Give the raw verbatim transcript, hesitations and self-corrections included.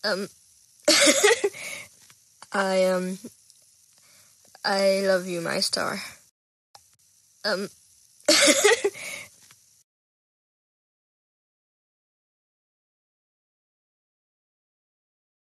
Um, I, um, I love you, my star. Um,